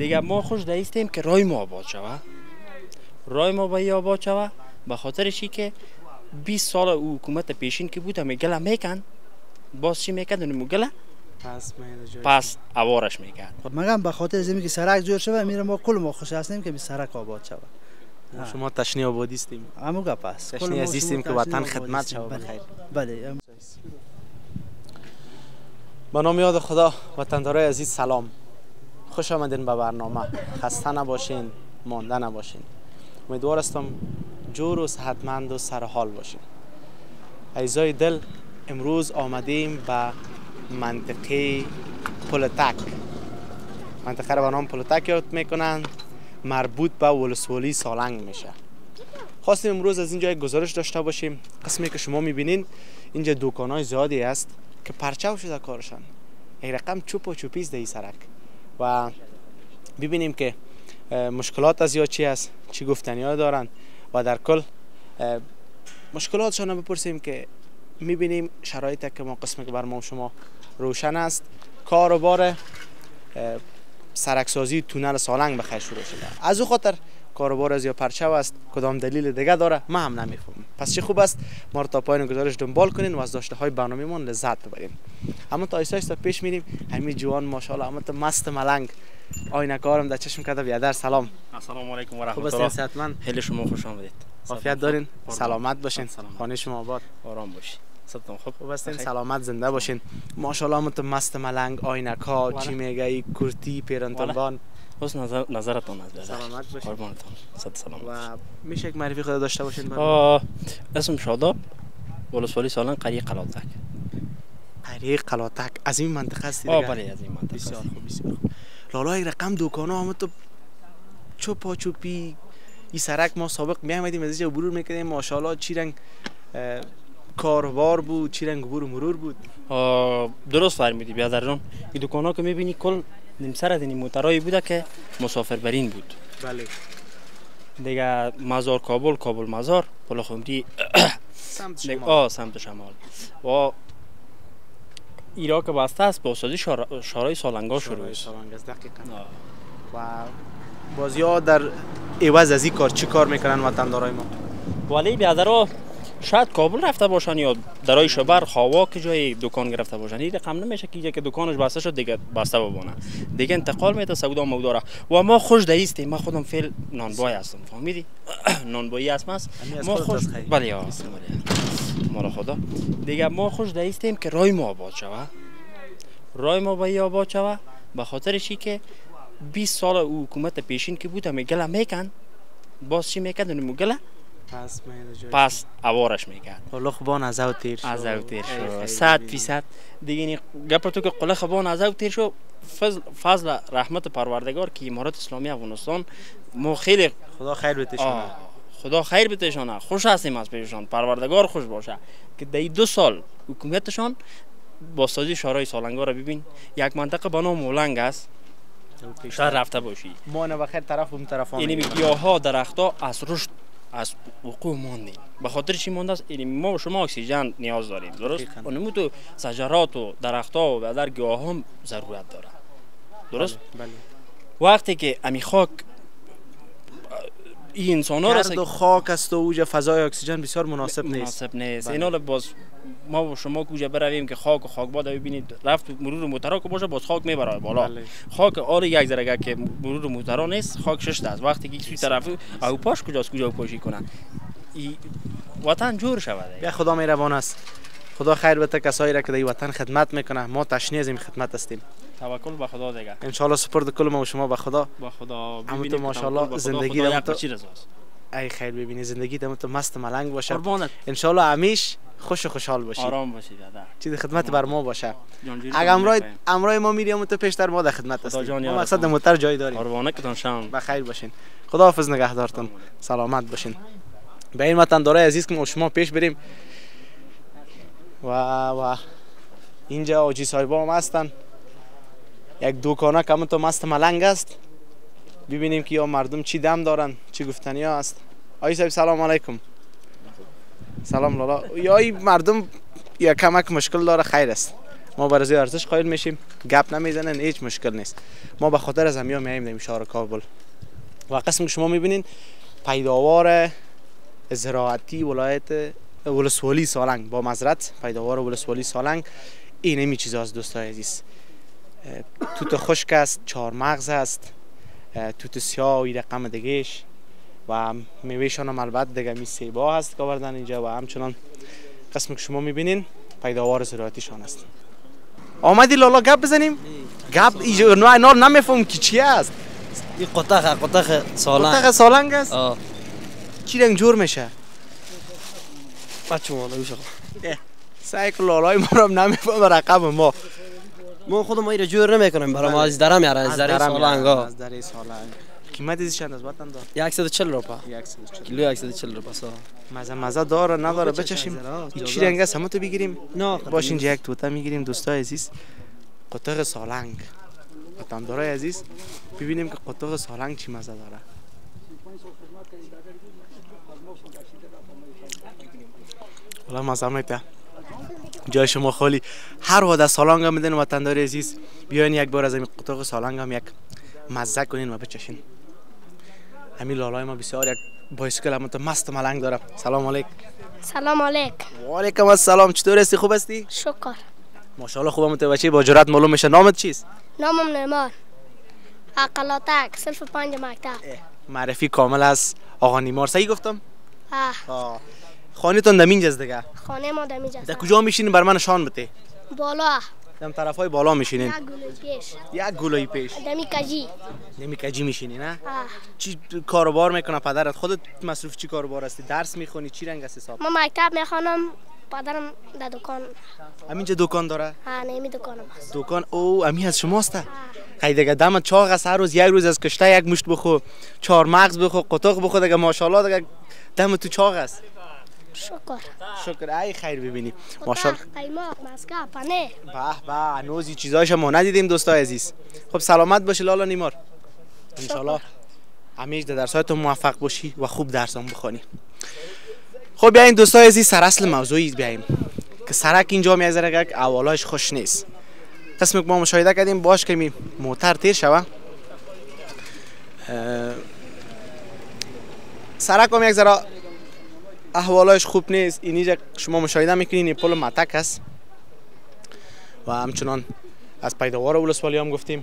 دیگه ما خوش دایستیم که رای ما آباد شوه، رای ما باید آباد شوه، به خاطرشی که 20 سال او حکومت پیشین که بود همه گله میکن، باز چی میکن اونمو گله پس عوارش میکرد. خب مگم به خاطر زمین که سرک جور شوه میره ما کل ما خوش هستیم که بی سرک آباد شوه. شما تشنه آبادی هستیم. همو گپ است. تشنه عزیزیم که وطن خدمت شود بخیر. بله. به نام یاد خدا وطندارای عزیز سلام. خوش آمدین به برنامه. خسته نباشین، مانده نباشین. امیدوار هستم جور و صحتمند و سرحال باشین. عزیزای دل، امروز آمدیم به منطقه پلتک. منطقه را به نام پلتک یاد میکنن، مربوط به ولسوالی سالنگ میشه. خواستیم امروز از اینجا یک گزارش داشته باشیم. قسمی که شما میبینین اینجا دکانای زیادی است که پرچاو شده کارشان. یک رقم چوب و چوپیست در این سرک و ببینیم که مشکلات از یا چی است، چی گفتنی ها دارن و در کل مشکلاتشان بپرسیم که میبینیم شرایط که ما قسمی که بر ما و شما روشن است. کار و بار سرکسازی تونل سالنگ بخیر شروع شده. از او خاطر کاروبار از یا پرچاو است، کدام دلیل دیگه داره ما هم نمیفهمم. پس چه خوب است ما رو تا پایان گزارش دنبال کنین و از داشته های برنامه‌مون لذت ببرین. اما تا ایسا پیش میریم. همین جوان ماشاءالله اما مست ملنگ آینه کارم در چشم کرده. بیادر سلام. السلام علیکم و رحمت الله. خوب هستین؟ صحتمند؟ خیلی شما خوش آمدید. عافیت دارین؟ سلامت باشین. خانه شما آباد. آرام باشین. صدتون خوب هستین؟ سلامت زنده باشین. ماشاءالله مت مست ملنگ آینکا چی میگه ای کرتی پیرنتنبان. حسن نظرتون از سلامت باشین. قربانتون. صد سلام. و میشه یک معرفی خود داشته باشین؟ اسم شاداب، ولسوالی سالنگ، قریه قلاتک. قریه قلاتک از این منطقه است دیگه؟ بله از این منطقه. بسیار خوب بسیار خوب. لالا یک رقم دکانا هم تو چوپا چوپی این سرک ما سابق میامدیم از اینجا عبور میکردیم ماشاءالله چی رنگ کاروبار بود، چی رنگ عبور مرور بود. درست فرمودی بیادران. این دکانا که میبینی کل نیم سر از این موترایی بوده که مسافر برین بود. بله. دیگه مزار کابل، کابل مزار، پلخمری سمت شمال. سمت شمال. و ایرا که بسته است به استادی شارای سالنگا شروع است. دقیقاً. و بازیا در عوض از این کار چی کار میکنن وطندارای ما؟ ولی بیادرها شاید کابل رفته باشن یا درای شبر خوا که جای دکان گرفته باشن. این رقم نمیشه که دکانش بسته شد دیگه بسته بمونه. دیگه انتقال میده سودا موداره. و ما خوش دایستیم. ما خودم فعل نانبای هستم. فهمیدی؟ نانبایی هستم. ما خوش بله ما خدا. دیگه ما خوش دایستیم که رای ما آباد شوه. رای ما باید آباد شوه به خاطرشی که 20 سال او حکومت پیشین که بود همه گله میکن، باز چی میکن اونمو گله پس عوارش میکرد. قله خبان از او تیر شو 100% دیگه این گپ تو که قله خبان از او تیر شو فضل رحمت پروردگار که امارات اسلامی افغانستان ما خیلی خدا خیر بتشونه. خدا خیر بتشونه. خوش هستیم از پیششان. پروردگار خوش باشه که در 2 سال حکومتشان با سازی شورای سالنگا را ببین. یک منطقه به نام مولنگ است. شاید رفته باشی. ما نه بخیر طرف اون طرفان. یعنی گیاها درختها از رشد از وقوع ماندیم. به خاطر چی مونده است؟ یعنی ما و شما اکسیژن نیاز داریم. درست؟ اونمو تو شجرات و درختها و در گیاه هم ضرورت داره. درست؟ بله. وقتی که امی خاک این انسان‌ها را گرد و خاک است و اوج فضای اکسیژن بسیار مناسب نیست. اینا باز ما و شما کوجا برویم که خاک و خاکباد ببینید رفت مرور موترا که باشه باز خاک میبره بالا. بله. خاک آر یک ذره که مرور موترا نیست خاک شش است. وقتی که سوی طرف او پاش کجاست کجا پاشی کنن وطن جور شود. یا خدا مهربان است. خدا خیر بده کسایی را که در وطن خدمت میکنه. ما تشنه از این خدمت هستیم. توکل به خدا دیگه. ان شاء الله سپرد کل ما و شما به خدا. با خدا. ببینید تو ماشاءالله زندگی ای خیر ببینی زندگی تو مست ملنگ باشه. ان شاء الله همیشه خوش و خوشحال باشی. آرام باشی دادا. چیز خدمت بر ما باشه. اگه امروی ما میریم تو پیشتر ما در خدمت هستیم. ما مقصد موتر جای داریم. قربانه کتون شام. بخیر باشین. خداحافظ نگهدارتون. سلامت باشین. به این وطندارای عزیز که ما شما پیش بریم. و اینجا آجی صاحبا هم هستن. یک دکانه که تو مست ملنگ است. ببینیم که یا مردم چی دم دارن چی گفتنی ها است. آقای صاحب سلام علیکم. سلام لالا. یا مردم یا کمک مشکل داره خیر است. ما برای ارزش قائل میشیم، گپ نمیزنن، هیچ مشکل نیست. ما به خاطر از همیا میایم در شهر کابل. و قسم که شما میبینین پیداوار زراعتی ولایت ولسوالی سالنگ با معذرت پیداوار ولسوالی سالنگ این همی چیزاست دوستای عزیز. توت خشک است، چهارمغز است، توت سیاه و این رقم دیگهش و میوهشان هم البته دیگه می سیبا هست که آوردن اینجا و همچنان قسم که شما میبینین پیداوار زراعتیشان است. آمدی لالا گپ بزنیم؟ گپ اینا نمیفهم که چی است. این قطق سالنگ است. چی رنگ جور میشه؟ بچه ما نمیشه. سعی کن لالای ما رو نمیفهم رقم ما خودم ما ایره جور نمیکنیم برای ما از درم یاره از دره سالنگا. از دره سالنگ. قیمت ازش چند است وطن دار؟ 140 روپا. کیلو 140 روپا سا. مزه داره نداره بچشیم. این چی رنگ است همه تو بگیریم؟ نه باش اینجا یک توته میگیریم دوستای عزیز. قطق سالنگ. وطن دارای عزیز ببینیم که قطق سالنگ چی مزه داره. والله مزه میده. جای شما خالی هر وقت سالنگ هم میدن وطن دار عزیز بیاین یک بار از این قطق سالنگ هم یک مزه کنین و بچشین. همین لالای ما بسیار یک بایسکل هم مست ملنگ داره. سلام علیک. سلام علیک. و علیکم السلام. چطور هستی؟ خوب هستی؟ شکر. ماشاءالله خوبم. تو بچه با جرأت معلوم میشه. نامت چیست؟ نامم نیمار. عقلاتک صرف 5 مکتب. معرفی کامل است آقا نیمار. صحیح گفتم؟ آه. خانه تون دمینجاست دیگه؟ خانه ما دمینجاست. در کجا میشینین بر من نشان بده؟ بالا. دم طرفای بالا میشینین. یک گلوی پیش. دمی کجی میشینی نه؟ چی کاروبار میکنه پدرت؟ خودت مصروف چی کاروبار هستی؟ درس میخونی؟ چی رنگ است حساب؟ ما مکتب میخوانم. پدرم در دکان. همینجا دکان داره؟ نمی دکانم است. دکان او امی از شماست؟ خیلی دیگه دمت چاق است. هر روز یک روز از کشته یک مشت بخو، چهارمغز بخو، قطق بخو دیگه ماشاءالله دیگه دمت تو چاق است. شکر. ای خیر ببینی ماشاءالله. قیماق مسکه پنیر. به هنوز این چیزایش ما ندیدیم دوستای عزیز. خب سلامت باشی لالا نیمار. ان شاء الله همیشه در درسات موفق باشی و خوب درس هم بخونی. خب بیاین دوستای عزیز سر اصل موضوعی بیایم که سرک اینجا میذاره که اولایش خوش نیست. قسمی که ما مشاهده کردیم باش که می موتر تیر شوه سرک هم یک ذره احوالایش خوب نیست. اینجا شما مشاهده میکنین این پل متک است و همچنان از پیداوار ولسوالی هم گفتیم.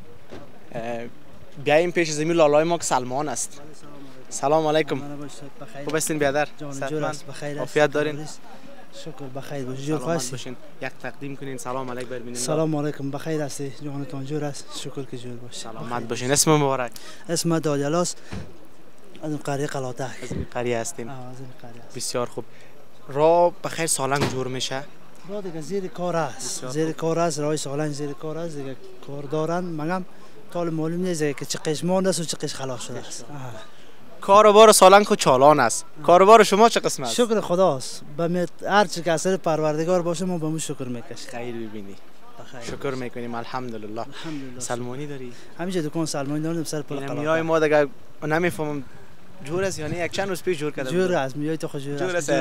بیایم پیش زمین لالای ما که سلمان است. سلام علیکم. خوب هستین بیادر؟ عافیت دارین؟ شکر بخیر باشید. جور باشین. یک تقدیم کنین سلام علیک ببینین. سلام علیکم. بخیر هستی؟ جانتان جور است؟ شکر که جور باشی. سلامت باشین. اسم مبارک؟ اسم دالیالاس. از این قریه قلاتک. از این قریه هستین؟ از این قریه. بسیار خوب. راه بخیر سالنگ جور میشه؟ راه دیگه زیر کار است. زیر کار است. راه سالنگ زیر کار است. دیگه کار دارن. مگم تال معلوم نیست که چه قش مانده است و چه قش خلاص شده است. کاروبار سالنگ خود چالان است. کاروبار شما چه قسم است؟ شکر خداست. به هر چی که اثر پروردگار باشه ما به مو شکر میکشیم. خیر ببینی. شکر میکنیم الحمدلله. سلمانی داری؟ همیشه دکان سلمانی دارم سر پل قلاتک. میای ما دیگه نمیفهمم جور است یعنی یک چند روز پیش جور کرده. جور است میای تو جور است.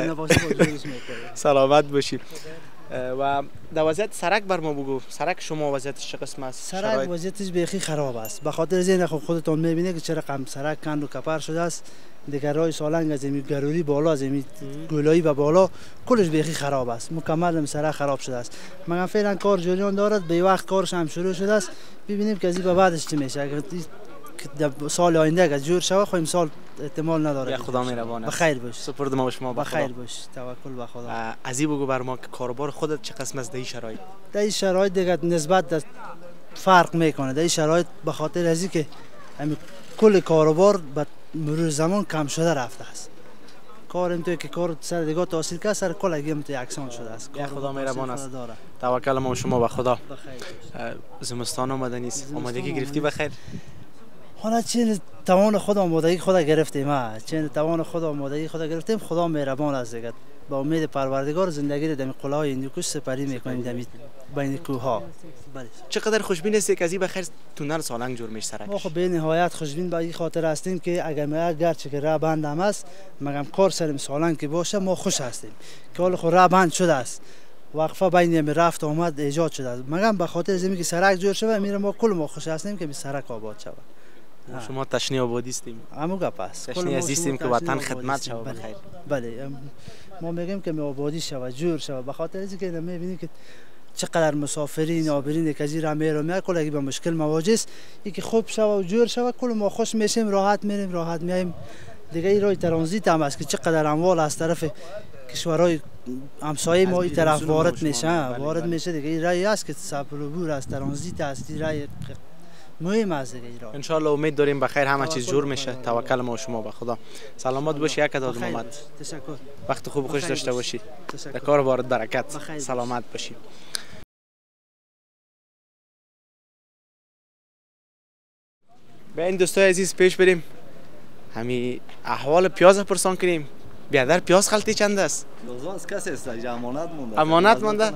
سلامت باشی. و در وضعیت سرک بر ما بگو. سرک شما وضعیتش چه قسم است؟ سرک وضعیتش بیخی خراب است. به خاطر زین خودتون میبینید که چرا کم سرک کند و کپر شده است. دیگه راه سالنگ از این گروری بالا از این گلایی به بالا کلش بیخی خراب است. مکمل سرک خراب شده است. مگر فعلا کار جریان دارد. به وقت کارش هم شروع شده است. ببینیم که از این به بعدش چی میشه. اگر سال آینده اگه جور شود خواهیم سال احتمال نداره. یا خدا مهربان است. بخیر باش. سپرد ما به شما. بخیر باش. توکل به خدا. از این بگو بر ما که کاروبار خودت چه قسم است در این شرایط؟ در این شرایط دیگه نسبت فرق میکنه. در این شرایط به خاطر از اینکه همین کل کاروبار به مرور زمان کم شده رفته است. کارم توی که کار سر دیگه تحصیل کرد سر کل اگه تو یکسان شده است. یا خدا مهربان است. توکل ما به شما به خدا. زمستان اومده نیست. آمادگی گرفتی بخیر؟ حالا چه توان خود آمادگی خود گرفتیم. چه توان خود آمادگی خود گرفتیم. خدا مهربان است دیگه. با امید پروردگار زندگی رو در قله‌های هندوکش سپری میکنیم در بین کوه‌ها. چقدر خوشبین هستی که از این بخیر تونل سالنگ جور میشه سرک؟ ما خب به نهایت خوشبین به این خاطر هستیم که اگر چه راه بند هم است مگم کار سرم سالنگ که باشه ما خوش هستیم که حالا خب راه بند شده است وقفه بین می رفت آمد ایجاد شده. مگم به خاطر زمین که سرک جور شده میره ما کل ما خوش هستیم که به سرک آباد شود. شما تشنی آبادی هستیم. همون گپ است. تشنی عزیزیم که وطن خدمت شود بخیر. بله ما میگیم که آبادی شود جور شود به خاطر اینکه میبینیم که چقدر مسافرین آبرین که زیر میره میاد کل اگه به مشکل مواجه است یکی خوب شود و جور شود کل ما خوش میشیم راحت میریم راحت میایم دیگه این راه ترانزیت هم است که چقدر اموال از طرف کشورهای همسایه ما این طرف وارد میشه دیگه این راهی است که صبر و بور است ترانزیت است این راهی مهم است دیگه این راه ان شاء الله امید داریم بخیر همه چیز جور میشه توکل ما و شما به خدا سلامت باشی یک عدد محمد تشکر وقت خوب خوش داشته باشی در کار بارت برکت سلامت باشی به این دوستای عزیز پیش بریم همین احوال پیاز پرسان کنیم بیادر پیاز خلطی چند است پیاز کسی است امانت مونده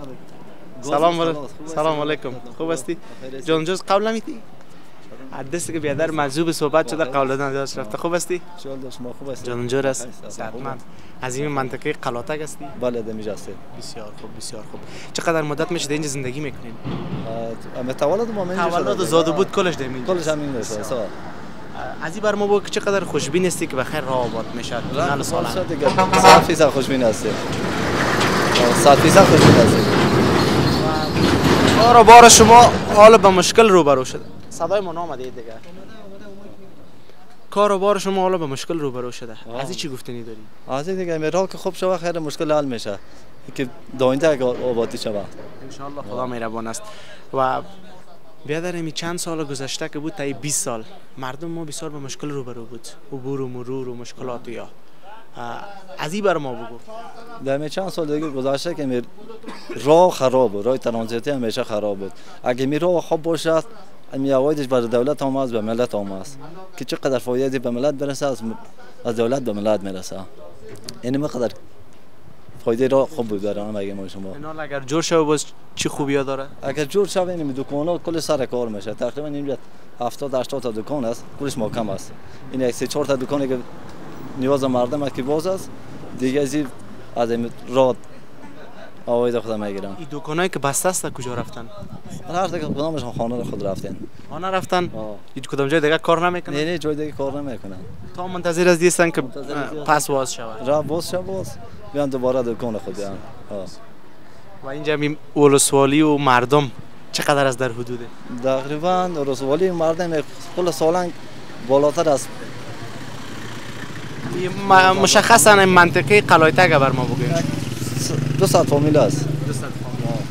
سلام علیکم خوب هستی جان جز قبل نمیتی حدث که بیادر موضوع صحبت شده قبل دادن داشت رفته خوب هستی شما خوب هستی جان جور است صحتمند از این منطقه قلاتک هستی بله دمیج هستی بسیار خوب چقدر مدت میشه اینجا زندگی میکنین تولد ما اینجا تولد زاده بود کلش دمین کلش همین است از این بر ما بگو که چقدر خوشبین هستی که بخیر راه آباد میشه نال سالن دیگه 100% خوشبین هستی 100% خوشبین هستی بار شما حالا به مشکل روبرو شده صدای ما آمده دیگه کار و بار شما حالا به مشکل روبرو شده از چی گفتنی داری از دیگه میرا که خوب شوه خیر مشکل حل میشه که داینده آبادی شوه ان شاء الله خدا مهربان است و بیادر می چند سال گذشته که بود تا 20 سال مردم ما بسیار به مشکل روبرو بود عبور و مرور و مشکلات یا از این بر ما بگو در چند سال دیگه گذشته که می راه خراب بود راه ترانزیتی همیشه خراب بود اگه می راه خوب باشد می اوایدش بر دولت هم است به ملت هم است که چقدر فایده به ملت برسه از دولت به ملت میرسه یعنی مقدر فایده را خوب بود برام اگه ما شما اینا اگر جور شو باز چی خوبی داره اگر جور شو این دکانا کل سر کار میشه تقریبا این 70 80 تا دکان است کلش محکم است این یک 3 4 تا دکانی که نیاز مردم است که باز است دیگه از این راه آواید خود میگیرن این دکانایی که بسته است کجا رفتن هر تا کدامشون خانه خود رفتن خانه رفتن هیچ کدام جای دیگه کار نمیکنن نه جای دیگه کار نمیکنن تا منتظر از دیستن که پس باز شود راه باز شود باز بیان دوباره دکان خود بیان و اینجا می ولسوالی و مردم چقدر از در حدوده تقریبا ولسوالی مردم کل سالن بالاتر از مشخصا منطقه قلایتک بر ما بگوین 200 فامیل است 200 فامیل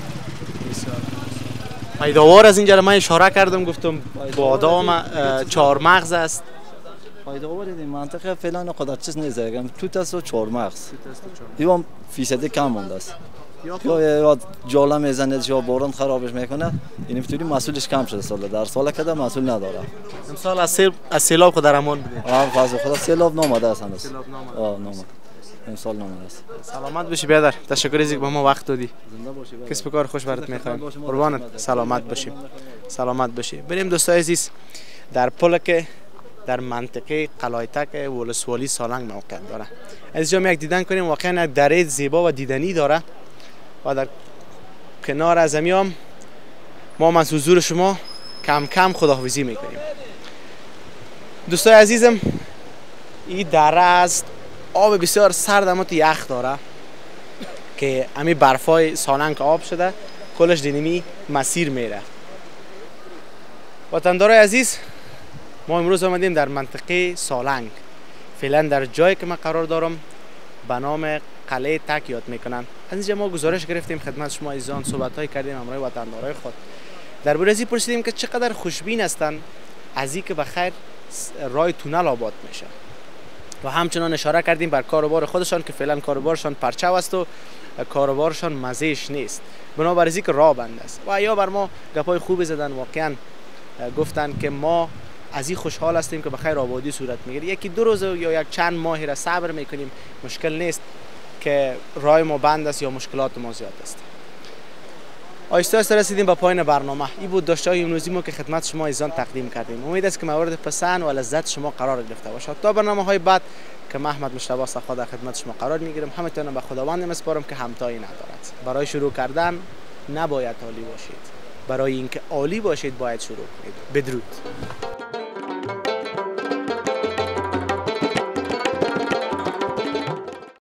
پیداوار از اینجا من اشاره کردم گفتم بادام چهارمغز است پیداوار این منطقه فعلا خدا چیز نیست اگه توت است و چهارمغز یا فیصد کم مونده است یا جاله میزنه یا باران خرابش میکنه این اینطوری مسئولش کم شده سال در سال کده مسئول نداره امسال از سیلاب خود در امان بودیم فضل خدا سیلاب نامده است هنوز نامده امسال نامده است سلامت باشی بیادر تشکر از اینکه به ما وقت دادی کسب کار خوش برات میخوایم قربانت سلامت باشی سلامت باشی بریم دوستای عزیز در پلک در منطقه قلایتک ولسوالی سالنگ موقع داره از اینجا یک دیدن کنیم واقعا یک دره زیبا و دیدنی داره و در کنار از هم ما از حضور شما کم کم خداحافظی میکنیم دوستای عزیزم این دره است آب بسیار سرد اما تو یخ داره که امی برفای سالنگ آب شده کلش دینمی مسیر میره وطندارای عزیز ما امروز آمدیم در منطقه سالنگ فعلا در جایی که من قرار دارم به نام قلعه تک یاد میکنن از اینجا ما گزارش گرفتیم خدمت شما عزیزان صحبت‌های کردیم همراه وطندارای خود درباره از این پرسیدیم که چقدر خوشبین هستن از اینکه بخیر راه تونل آباد میشه و همچنان اشاره کردیم بر کاروبار خودشان که فعلا کاروبارشان پرچو است و کاروبارشان مزهش نیست بنابراین اینکه راه بند است و یا بر ما گپای خوبی زدن واقعا گفتن که ما از این خوشحال هستیم که بخیر آبادی صورت میگیره یکی دو روز یا یک چند ماهی را صبر میکنیم مشکل نیست که راه ما بند است یا مشکلات ما زیاد است آهسته آهسته رسیدیم به پایان برنامه. این بود داشته‌های امروزی ما که خدمت شما عزیزان تقدیم کردیم. امید است که مورد پسند و لذت شما قرار گرفته باشد. تا برنامه‌های بعد که من احمد مجتبی صفا در خدمت شما قرار میگیرم، همتون به خداوند میسپارم که همتایی ندارد. برای شروع کردن نباید عالی باشید، برای اینکه عالی باشید باید شروع کنید. بدرود.